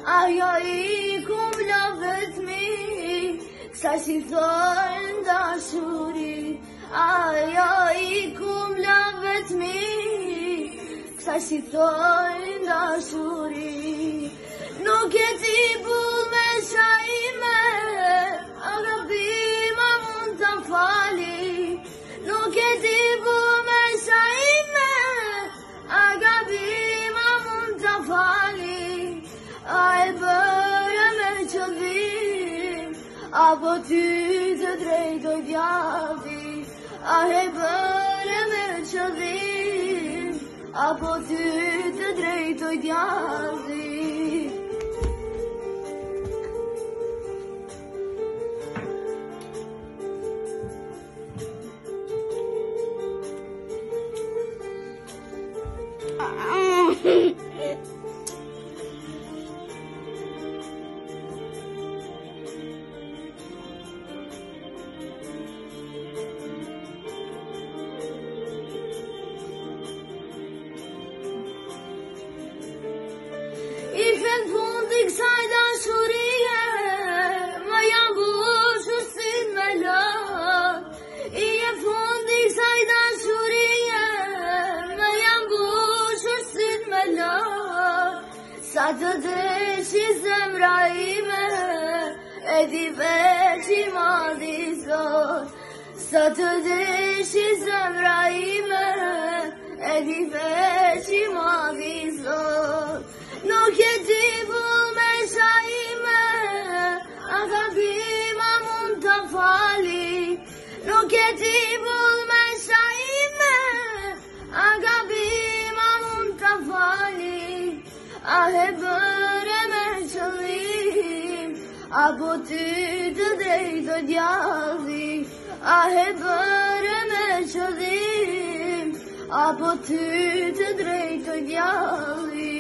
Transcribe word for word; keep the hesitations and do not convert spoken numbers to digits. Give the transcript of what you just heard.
ajo i kum lëvët mi, kësa si thërë dashuri. Ajo i kum lëvët mi, kësa si thërë dashuri. Nuk e ti bull me shajme, a gabima mund të fali. Nuk e ti bull me shajme, a gabima mund të fali. A e bërë me qëllim, apo ty të drejtoj djalli. A e bërë me qëllim, apo ty të drejtoj djalli. I fen fundi kësaj dashurie, më jam bushur si me lëk. I e fundi kësaj dashurie, më jam bushur si me lëk. Sa të deshi zemra ime, e di veç i madhi Zot. Sa të deshi zemra ime, e di veç i madhi Zot. Nuk e ti bull me shajme, a gabima mund të fali. Nuk e ti bull me shajme, a gabima mund të fali. A e bërë me qëllim, apo ty të drejtoj djalli. A e bërë me qëllim, apo ty të drejtoj djalli.